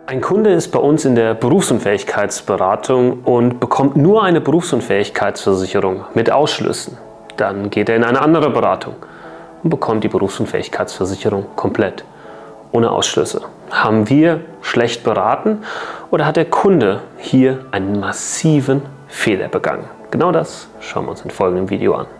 Ein Kunde ist bei uns in der Berufsunfähigkeitsberatung und bekommt nur eine Berufsunfähigkeitsversicherung mit Ausschlüssen. Dann geht er in eine andere Beratung und bekommt die Berufsunfähigkeitsversicherung komplett, ohne Ausschlüsse. Haben wir schlecht beraten oder hat der Kunde hier einen massiven Fehler begangen? Genau das schauen wir uns in folgendem Video an.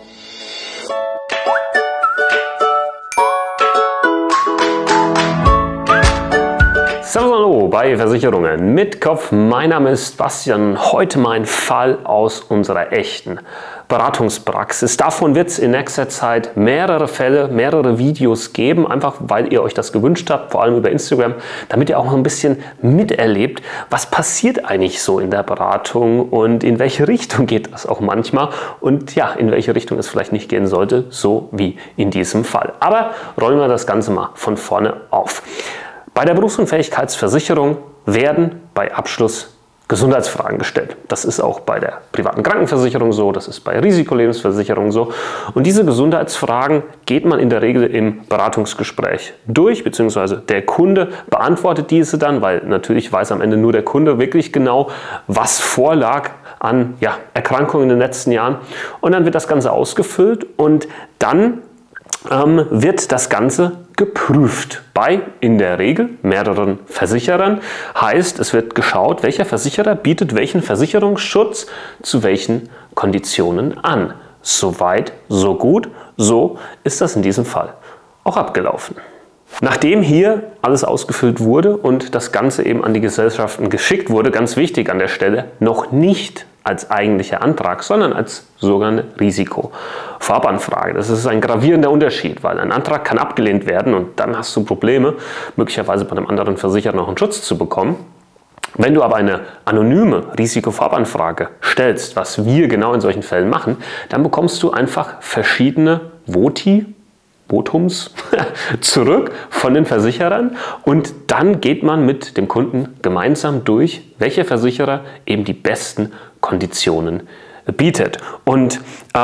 Servus, hallo bei Versicherungen mit Kopf. Mein Name ist Bastian. Heute mein Fall aus unserer echten Beratungspraxis. Davon wird es in nächster Zeit mehrere Fälle, mehrere Videos geben, einfach weil ihr euch das gewünscht habt, vor allem über Instagram, damit ihr auch noch ein bisschen miterlebt, was passiert eigentlich so in der Beratung und in welche Richtung geht das auch manchmal und ja, in welche Richtung es vielleicht nicht gehen sollte, so wie in diesem Fall. Aber rollen wir das Ganze mal von vorne auf. Bei der Berufsunfähigkeitsversicherung werden bei Abschluss Gesundheitsfragen gestellt. Das ist auch bei der privaten Krankenversicherung so, das ist bei Risikolebensversicherungen so. Und diese Gesundheitsfragen geht man in der Regel im Beratungsgespräch durch, beziehungsweise der Kunde beantwortet diese dann, weil natürlich weiß am Ende nur der Kunde wirklich genau, was vorlag an Erkrankungen in den letzten Jahren. Und dann wird das Ganze ausgefüllt und dann wird das Ganze geprüft bei in der Regel mehreren Versicherern. Heißt, es wird geschaut, welcher Versicherer bietet welchen Versicherungsschutz zu welchen Konditionen an. Soweit, so gut, so ist das in diesem Fall auch abgelaufen. Nachdem hier alles ausgefüllt wurde und das Ganze eben an die Gesellschaften geschickt wurde, ganz wichtig an der Stelle, noch nicht als eigentlicher Antrag, sondern als sogenannte Risikovorabanfrage. Das ist ein gravierender Unterschied, weil ein Antrag kann abgelehnt werden und dann hast du Probleme, möglicherweise bei einem anderen Versicherer noch einen Schutz zu bekommen. Wenn du aber eine anonyme Risikovorabanfrage stellst, was wir genau in solchen Fällen machen, dann bekommst du einfach verschiedene Votums zurück von den Versicherern und dann geht man mit dem Kunden gemeinsam durch, welcher Versicherer eben die besten Konditionen bietet. Und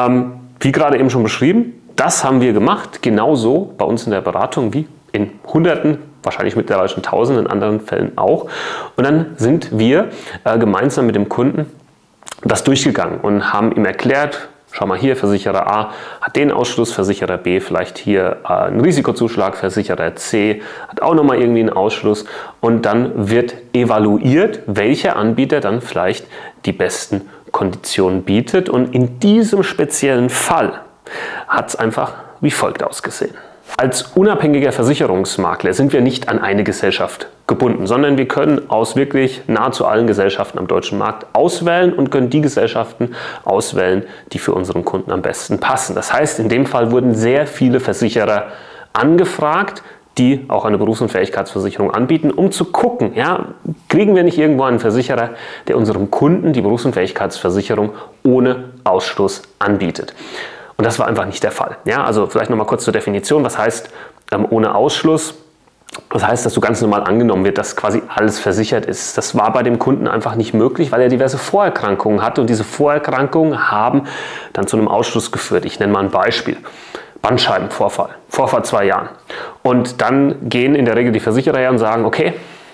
wie gerade eben schon beschrieben, das haben wir gemacht, genauso bei uns in der Beratung wie in Hunderten, wahrscheinlich mittlerweile schon Tausenden anderen Fällen auch. Und dann sind wir gemeinsam mit dem Kunden das durchgegangen und haben ihm erklärt, schau mal hier, Versicherer A hat den Ausschluss, Versicherer B vielleicht hier einen Risikozuschlag, Versicherer C hat auch nochmal irgendwie einen Ausschluss und dann wird evaluiert, welcher Anbieter dann vielleicht die besten Konditionen bietet und in diesem speziellen Fall hat es einfach wie folgt ausgesehen. Als unabhängiger Versicherungsmakler sind wir nicht an eine Gesellschaft gebunden, sondern wir können aus wirklich nahezu allen Gesellschaften am deutschen Markt auswählen und können die Gesellschaften auswählen, die für unseren Kunden am besten passen. Das heißt, in dem Fall wurden sehr viele Versicherer angefragt, die auch eine Berufsunfähigkeitsversicherung anbieten, um zu gucken, kriegen wir nicht irgendwo einen Versicherer, der unserem Kunden die Berufsunfähigkeitsversicherung ohne Ausschluss anbietet. Und das war einfach nicht der Fall. Also vielleicht nochmal kurz zur Definition. Was heißt ohne Ausschluss? Das heißt, dass du ganz normal angenommen wird, dass quasi alles versichert ist. Das war bei dem Kunden einfach nicht möglich, weil er diverse Vorerkrankungen hatte. Und diese Vorerkrankungen haben dann zu einem Ausschluss geführt. Ich nenne mal ein Beispiel. Bandscheibenvorfall, vor 2 Jahren. Und dann gehen in der Regel die Versicherer her und sagen, okay,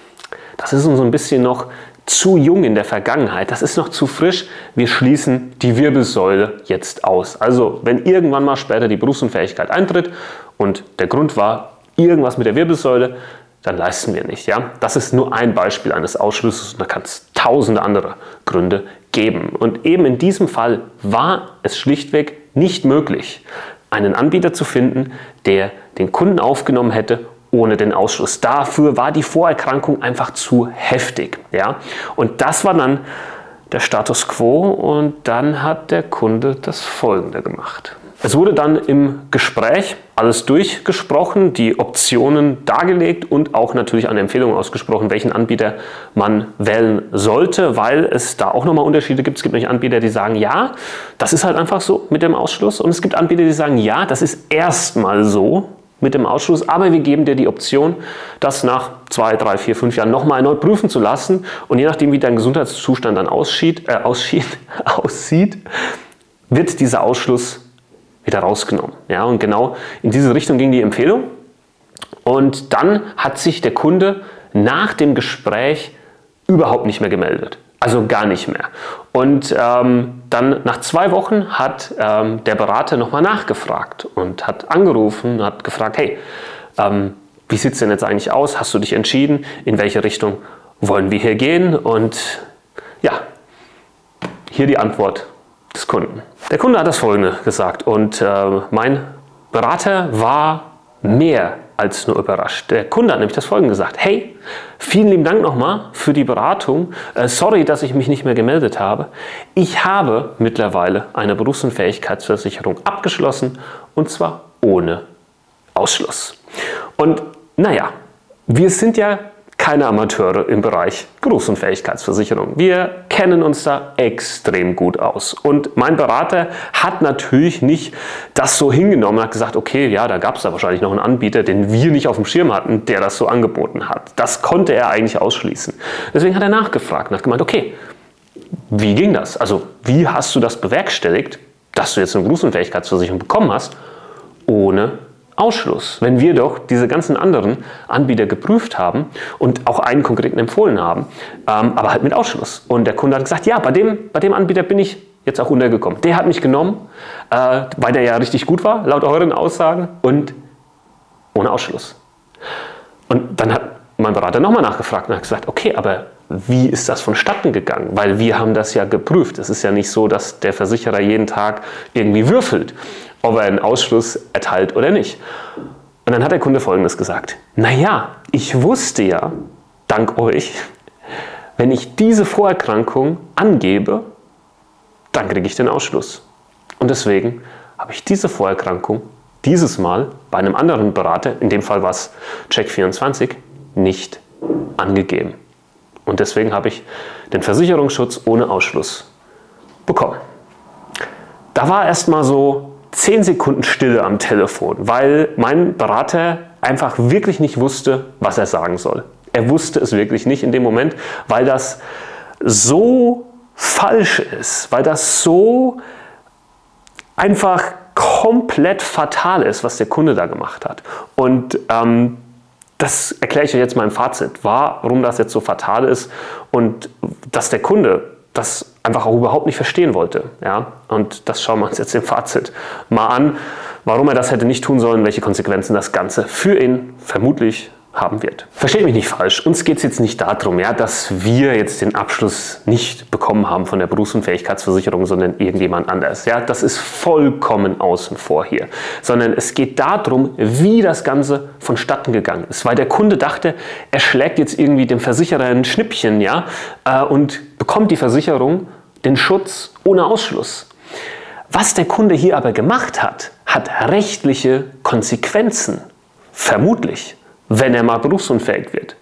das ist uns so ein bisschen noch zu jung in der Vergangenheit, das ist noch zu frisch, wir schließen die Wirbelsäule jetzt aus. Also wenn irgendwann mal später die Berufsunfähigkeit eintritt und der Grund war irgendwas mit der Wirbelsäule, dann leisten wir nicht. Das ist nur ein Beispiel eines Ausschlusses und da kann es tausende andere Gründe geben. Und eben in diesem Fall war es schlichtweg nicht möglich, einen Anbieter zu finden, der den Kunden aufgenommen hätte ohne den Ausschluss. Dafür war die Vorerkrankung einfach zu heftig. Und das war dann der Status quo und dann hat der Kunde das Folgende gemacht. Es wurde dann im Gespräch alles durchgesprochen, die Optionen dargelegt und auch natürlich eine Empfehlung ausgesprochen, welchen Anbieter man wählen sollte, weil es da auch nochmal Unterschiede gibt. Es gibt nämlich Anbieter, die sagen, ja, das ist halt einfach so mit dem Ausschluss und es gibt Anbieter, die sagen, ja, das ist erstmal so mit dem Ausschluss, aber wir geben dir die Option, das nach 2, 3, 4, 5 Jahren nochmal erneut prüfen zu lassen und je nachdem, wie dein Gesundheitszustand dann aussieht, wird dieser Ausschluss wieder rausgenommen. Und genau in diese Richtung ging die Empfehlung und dann hat sich der Kunde nach dem Gespräch überhaupt nicht mehr gemeldet. Also gar nicht mehr. Und dann nach 2 Wochen hat der Berater nochmal nachgefragt und hat angerufen, hat gefragt, hey, wie sieht es denn jetzt eigentlich aus? Hast du dich entschieden? In welche Richtung wollen wir hier gehen? Und ja, hier die Antwort des Kunden. Der Kunde hat das Folgende gesagt und mein Berater war mehr als nur überrascht. Der Kunde hat nämlich das Folgende gesagt: Hey, vielen lieben Dank nochmal für die Beratung. Sorry, dass ich mich nicht mehr gemeldet habe. Ich habe mittlerweile eine Berufsunfähigkeitsversicherung abgeschlossen und zwar ohne Ausschluss. Und naja, wir sind ja keine Amateure im Bereich Berufsunfähigkeitsversicherung. Wir kennen uns da extrem gut aus. Und mein Berater hat natürlich nicht das so hingenommen und hat gesagt, okay, ja, da gab es da wahrscheinlich noch einen Anbieter, den wir nicht auf dem Schirm hatten, der das so angeboten hat. Das konnte er eigentlich ausschließen. Deswegen hat er nachgefragt und hat gemeint, okay, wie ging das? Also wie hast du das bewerkstelligt, dass du jetzt eine Berufsunfähigkeitsversicherung bekommen hast, ohne Ausschluss, wenn wir doch diese ganzen anderen Anbieter geprüft haben und auch einen konkreten empfohlen haben, aber halt mit Ausschluss. Und der Kunde hat gesagt, ja, bei dem Anbieter bin ich jetzt auch untergekommen. Der hat mich genommen, weil der ja richtig gut war, laut euren Aussagen, und ohne Ausschluss. Und dann hat mein Berater nochmal nachgefragt und hat gesagt, okay, aber wie ist das vonstatten gegangen? Weil wir haben das ja geprüft. Es ist ja nicht so, dass der Versicherer jeden Tag irgendwie würfelt, ob er einen Ausschluss erteilt oder nicht. Und dann hat der Kunde Folgendes gesagt: Naja, ich wusste ja, dank euch, wenn ich diese Vorerkrankung angebe, dann kriege ich den Ausschluss. Und deswegen habe ich diese Vorerkrankung dieses Mal bei einem anderen Berater, in dem Fall war es Check24, nicht angegeben. Und deswegen habe ich den Versicherungsschutz ohne Ausschluss bekommen. Da war erstmal so 10 Sekunden Stille am Telefon, weil mein Berater einfach wirklich nicht wusste, was er sagen soll. Er wusste es wirklich nicht in dem Moment, weil das so falsch ist, weil das so einfach komplett fatal ist, was der Kunde da gemacht hat. Und das erkläre ich euch jetzt mal im Fazit, warum das jetzt so fatal ist und dass der Kunde das einfach auch überhaupt nicht verstehen wollte. Ja? Und das schauen wir uns jetzt im Fazit mal an, warum er das hätte nicht tun sollen, welche Konsequenzen das Ganze für ihn vermutlich haben wird. Versteht mich nicht falsch, uns geht es jetzt nicht darum, ja, dass wir jetzt den Abschluss nicht bekommen haben von der Berufsunfähigkeitsversicherung, sondern irgendjemand anders. Ja, das ist vollkommen außen vor hier. Sondern es geht darum, wie das Ganze vonstatten gegangen ist. Weil der Kunde dachte, er schlägt jetzt irgendwie dem Versicherer ein Schnippchen, ja, und bekommt die Versicherung den Schutz ohne Ausschluss. Was der Kunde hier aber gemacht hat, hat rechtliche Konsequenzen. Vermutlich. Wenn er mal berufsunfähig wird.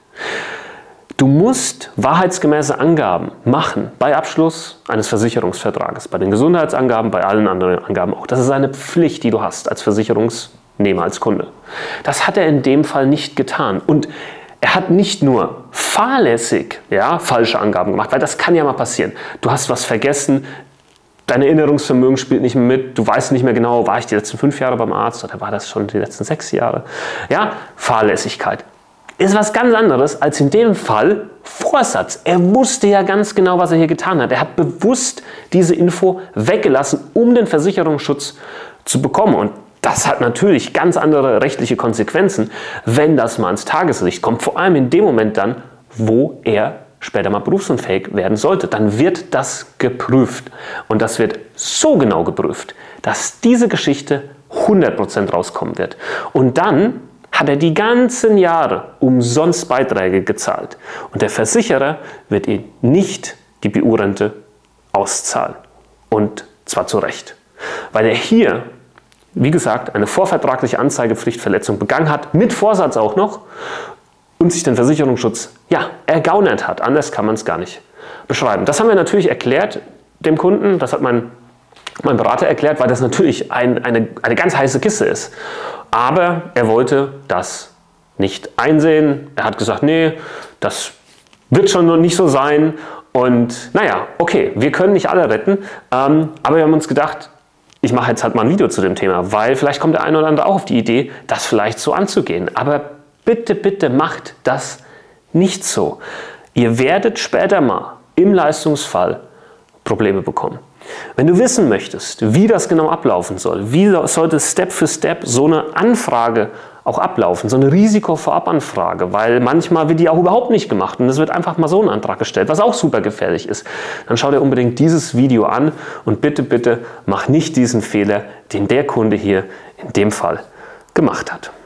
Du musst wahrheitsgemäße Angaben machen bei Abschluss eines Versicherungsvertrages, bei den Gesundheitsangaben, bei allen anderen Angaben auch. Das ist eine Pflicht, die du hast als Versicherungsnehmer, als Kunde. Das hat er in dem Fall nicht getan. Und er hat nicht nur fahrlässig, ja, falsche Angaben gemacht, weil das kann ja mal passieren. Du hast was vergessen, dein Erinnerungsvermögen spielt nicht mehr mit, du weißt nicht mehr genau, war ich die letzten 5 Jahre beim Arzt oder war das schon die letzten 6 Jahre? Ja, Fahrlässigkeit ist was ganz anderes als in dem Fall Vorsatz. Er wusste ja ganz genau, was er hier getan hat. Er hat bewusst diese Info weggelassen, um den Versicherungsschutz zu bekommen. Und das hat natürlich ganz andere rechtliche Konsequenzen, wenn das mal ans Tageslicht kommt. Vor allem in dem Moment dann, wo er später mal berufsunfähig werden sollte, dann wird das geprüft. Und das wird so genau geprüft, dass diese Geschichte 100% rauskommen wird. Und dann hat er die ganzen Jahre umsonst Beiträge gezahlt. Und der Versicherer wird ihm nicht die BU-Rente auszahlen. Und zwar zu Recht. Weil er hier, wie gesagt, eine vorvertragliche Anzeigepflichtverletzung begangen hat, mit Vorsatz auch noch, und sich den Versicherungsschutz, ja, ergaunert hat. Anders kann man es gar nicht beschreiben. Das haben wir natürlich erklärt dem Kunden, das hat mein Berater erklärt, weil das natürlich eine ganz heiße Kiste ist. Aber er wollte das nicht einsehen. Er hat gesagt, nee, das wird schon noch nicht so sein. Und naja, okay, wir können nicht alle retten, aber wir haben uns gedacht, ich mache jetzt halt mal ein Video zu dem Thema, weil vielleicht kommt der eine oder andere auch auf die Idee, das vielleicht so anzugehen. Aber bitte, bitte macht das nicht so. Ihr werdet später mal im Leistungsfall Probleme bekommen. Wenn du wissen möchtest, wie das genau ablaufen soll, wie sollte Step für Step so eine Anfrage auch ablaufen, so eine Risikovorabanfrage, weil manchmal wird die auch überhaupt nicht gemacht und es wird einfach mal so ein Antrag gestellt, was auch super gefährlich ist, dann schau dir unbedingt dieses Video an und bitte, bitte mach nicht diesen Fehler, den der Kunde hier in dem Fall gemacht hat.